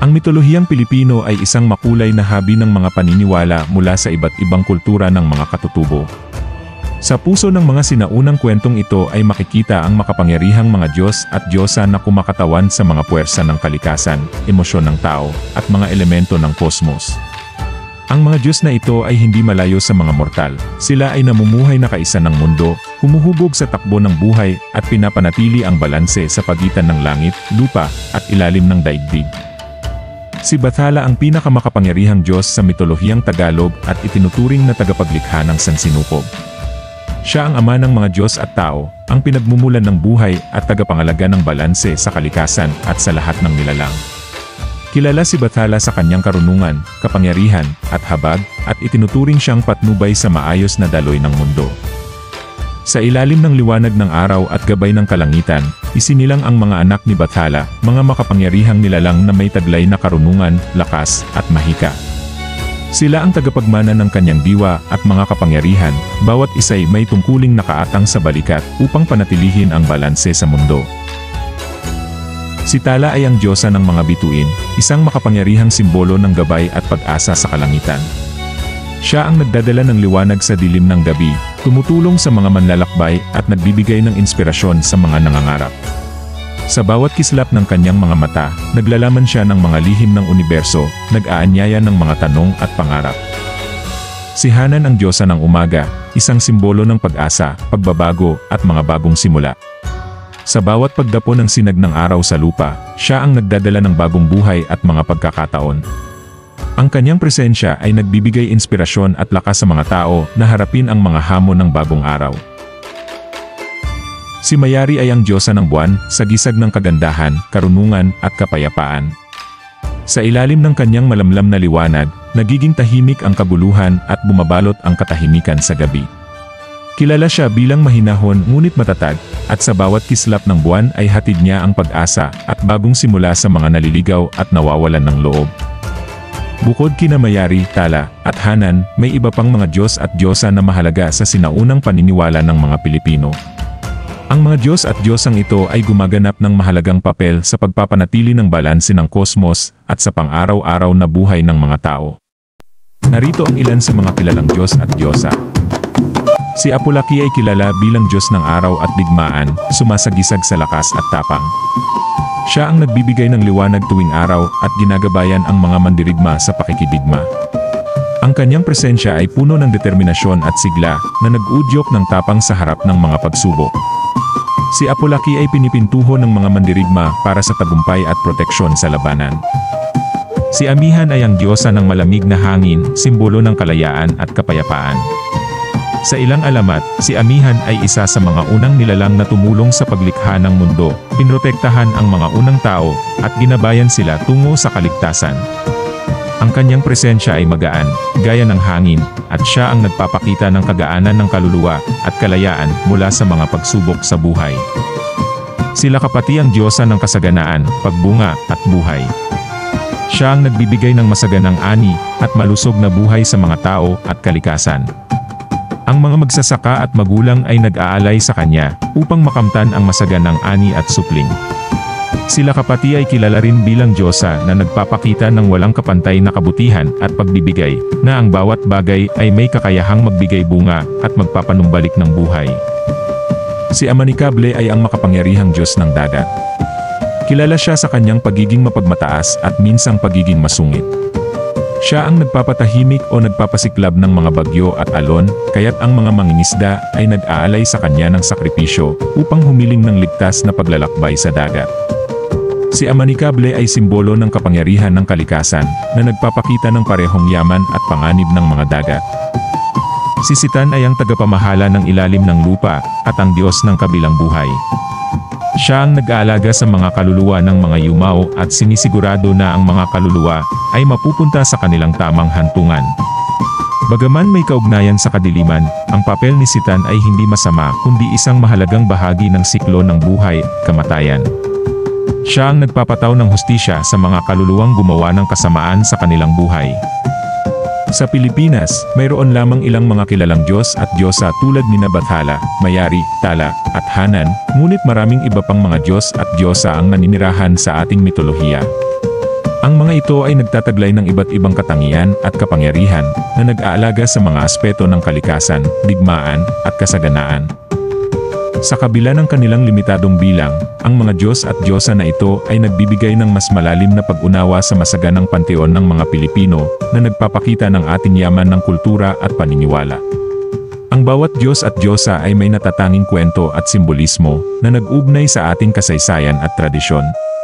Ang mitolohiyang Pilipino ay isang makulay na habi ng mga paniniwala mula sa iba't ibang kultura ng mga katutubo. Sa puso ng mga sinaunang kwentong ito ay makikita ang makapangyarihang mga Diyos at Diyosa na kumakatawan sa mga puwersa ng kalikasan, emosyon ng tao, at mga elemento ng kosmos. Ang mga Diyos na ito ay hindi malayo sa mga mortal. Sila ay namumuhay na kaisa ng mundo, humuhubog sa takbo ng buhay, at pinapanatili ang balanse sa pagitan ng langit, lupa, at ilalim ng daigdig. Si Bathala ang pinakamakapangyarihang Diyos sa mitolohiyang Tagalog at itinuturing na tagapaglikha ng sansinukob. Siya ang ama ng mga Diyos at tao, ang pinagmumulan ng buhay at tagapangalaga ng balanse sa kalikasan at sa lahat ng nilalang. Kilala si Bathala sa kanyang karunungan, kapangyarihan, at habag, at itinuturing siyang patnubay sa maayos na daloy ng mundo. Sa ilalim ng liwanag ng araw at gabay ng kalangitan, isinilang ang mga anak ni Bathala, mga makapangyarihang nilalang na may taglay na karunungan, lakas, at mahika. Sila ang tagapagmana ng kanyang diwa at mga kapangyarihan, bawat isa'y may tungkuling nakaatang sa balikat upang panatilihin ang balanse sa mundo. Si Tala ay ang Diyosa ng mga bituin, isang makapangyarihang simbolo ng gabay at pag-asa sa kalangitan. Siya ang nagdadala ng liwanag sa dilim ng gabi, tumutulong sa mga manlalakbay at nagbibigay ng inspirasyon sa mga nangangarap. Sa bawat kislap ng kanyang mga mata, naglalaman siya ng mga lihim ng universo, nag-aanyaya ng mga tanong at pangarap. Si Hanan ang Diyosa ng umaga, isang simbolo ng pag-asa, pagbabago, at mga bagong simula. Sa bawat pagdapo ng sinag ng araw sa lupa, siya ang nagdadala ng bagong buhay at mga pagkakataon. Ang kanyang presensya ay nagbibigay inspirasyon at lakas sa mga tao na harapin ang mga hamon ng bagong araw. Si Mayari ay ang Diyosa ng buwan, sagisag ng kagandahan, karunungan, at kapayapaan. Sa ilalim ng kanyang malamlam na liwanag, nagiging tahimik ang kabuluhan at bumabalot ang katahimikan sa gabi. Kilala siya bilang mahinahon ngunit matatag, at sa bawat kislap ng buwan ay hatid niya ang pag-asa at bagong simula sa mga naliligaw at nawawalan ng loob. Bukod kina Mayari, Tala, at Hanan, may iba pang mga Diyos at Diyosa na mahalaga sa sinaunang paniniwala ng mga Pilipino. Ang mga Diyos at Diyosang ito ay gumaganap ng mahalagang papel sa pagpapanatili ng balanse ng kosmos at sa pang-araw-araw na buhay ng mga tao. Narito ang ilan sa mga kilalang Diyos at Diyosa. Si Apulaki ay kilala bilang Diyos ng araw at digmaan, sumasagisag sa lakas at tapang. Siya ang nagbibigay ng liwanag tuwing araw at ginagabayan ang mga mandirigma sa pakikidigma. Ang kanyang presensya ay puno ng determinasyon at sigla na nag-udyok ng tapang sa harap ng mga pagsubok. Si Apulaki ay pinipintuho ng mga mandirigma para sa tagumpay at proteksyon sa labanan. Si Amihan ay ang Diyosa ng malamig na hangin, simbolo ng kalayaan at kapayapaan. Sa ilang alamat, si Amihan ay isa sa mga unang nilalang na tumulong sa paglikha ng mundo, pinrotektahan ang mga unang tao, at ginabayan sila tungo sa kaligtasan. Ang kanyang presensya ay magaan, gaya ng hangin, at siya ang nagpapakita ng kagaanan ng kaluluwa at kalayaan mula sa mga pagsubok sa buhay. Sila kapati ang Diyosa ng kasaganaan, pagbunga, at buhay. Siya ang nagbibigay ng masaganang ani at malusog na buhay sa mga tao at kalikasan. Ang mga magsasaka at magulang ay nag-aalay sa kanya upang makamtan ang masaganang ani at supling. Sila kapati ay kilala rin bilang Diyosa na nagpapakita ng walang kapantay na kabutihan at pagbibigay, na ang bawat bagay ay may kakayahang magbigay bunga at magpapanumbalik ng buhay. Si Amanikable ay ang makapangyarihang Diyos ng dagat. Kilala siya sa kanyang pagiging mapagmataas at minsang pagiging masungit. Siya ang nagpapatahimik o nagpapasiklab ng mga bagyo at alon, kaya't ang mga mangingisda ay nag-aalay sa kanya ng sakripisyo upang humiling ng ligtas na paglalakbay sa dagat. Si Amanikable ay simbolo ng kapangyarihan ng kalikasan na nagpapakita ng parehong yaman at panganib ng mga dagat. Si Sitan ay ang tagapamahala ng ilalim ng lupa at ang Diyos ng kabilang buhay. Siya ang nag-aalaga sa mga kaluluwa ng mga yumao at sinisigurado na ang mga kaluluwa ay mapupunta sa kanilang tamang hantungan. Bagaman may kaugnayan sa kadiliman, ang papel ni Sitan ay hindi masama kundi isang mahalagang bahagi ng siklo ng buhay, kamatayan. Siya ang nagpapataw ng hustisya sa mga kaluluwang gumawa ng kasamaan sa kanilang buhay. Sa Pilipinas, mayroon lamang ilang mga kilalang Diyos at Diyosa tulad nina Bathala, Mayari, Tala, at Hanan, ngunit maraming iba pang mga Diyos at Diyosa ang naninirahan sa ating mitolohiya. Ang mga ito ay nagtataglay ng iba't ibang katangian at kapangyarihan na nag-aalaga sa mga aspeto ng kalikasan, digmaan, at kasaganaan. Sa kabila ng kanilang limitadong bilang, ang mga Diyos at Diyosa na ito ay nagbibigay ng mas malalim na pag-unawa sa masaganang panteon ng mga Pilipino na nagpapakita ng ating yaman ng kultura at paniniwala. Ang bawat Diyos at Diyosa ay may natatanging kwento at simbolismo na nag-ugnay sa ating kasaysayan at tradisyon.